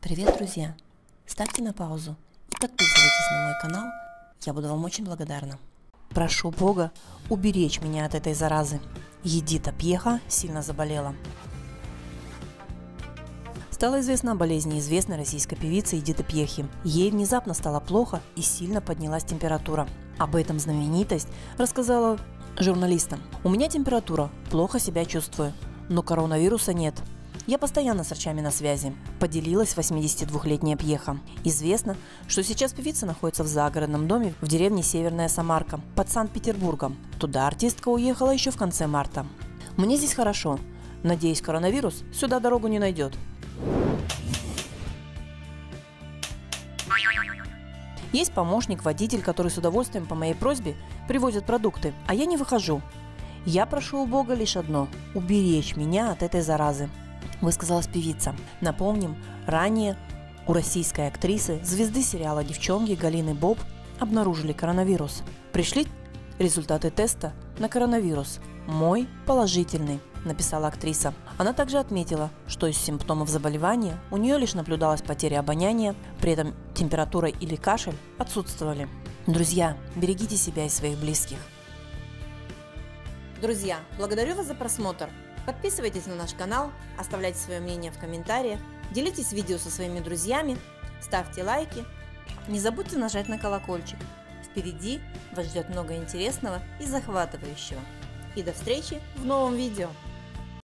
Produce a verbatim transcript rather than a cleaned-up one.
Привет, друзья! Ставьте на паузу и подписывайтесь на мой канал, я буду вам очень благодарна. Прошу Бога уберечь меня от этой заразы. Эдита Пьеха сильно заболела. Стало известно о болезни известной российской певицы Эдиты Пьехи. Ей внезапно стало плохо и сильно поднялась температура. Об этом знаменитость рассказала журналистам. «У меня температура, плохо себя чувствую, но коронавируса нет. Я постоянно с врачами на связи», – поделилась восьмидесятидвухлетняя Пьеха. Известно, что сейчас певица находится в загородном доме в деревне Северная Самарка под Санкт-Петербургом. Туда артистка уехала еще в конце марта. «Мне здесь хорошо. Надеюсь, коронавирус сюда дорогу не найдет. Есть помощник, водитель, который с удовольствием по моей просьбе привозит продукты, а я не выхожу. Я прошу у Бога лишь одно – уберечь меня от этой заразы», – высказалась певица. Напомним, ранее у российской актрисы, звезды сериала «Девчонки» Галины Боб обнаружили коронавирус. Пришли результаты теста на коронавирус. «Мой положительный», – написала актриса. Она также отметила, что из симптомов заболевания у нее лишь наблюдалась потеря обоняния, при этом температура или кашель отсутствовали. Друзья, берегите себя и своих близких. Друзья, благодарю вас за просмотр. Подписывайтесь на наш канал, оставляйте свое мнение в комментариях, делитесь видео со своими друзьями, ставьте лайки. Не забудьте нажать на колокольчик. Впереди вас ждет много интересного и захватывающего. И до встречи в новом видео!